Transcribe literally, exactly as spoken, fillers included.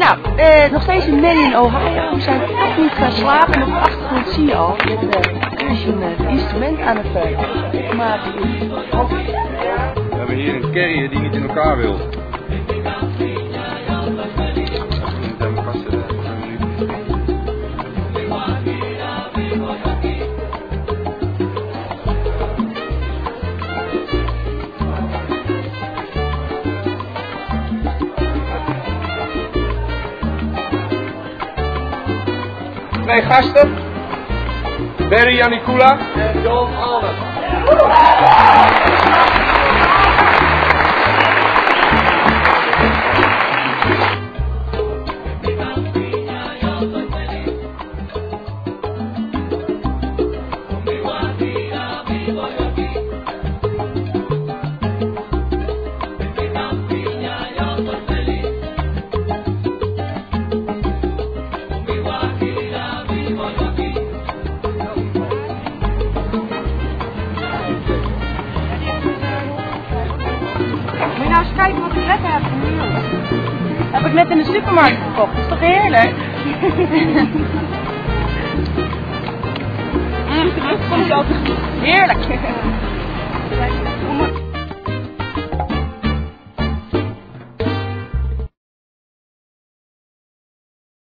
Nou, eh, nog steeds in Maine in Ohio. We zijn toch niet gaan slapen en op de achtergrond zie je al dat uh, een uh, instrument aan het uh, maken is. We hebben hier een carrier die niet in elkaar wil. Twee gasten, Barry Janikula en John Holland. Moet je nou eens kijken wat ik lekker heb genomen. Heb ik net in de supermarkt gekocht, dat is toch heerlijk? mm, dat komt zo heerlijk.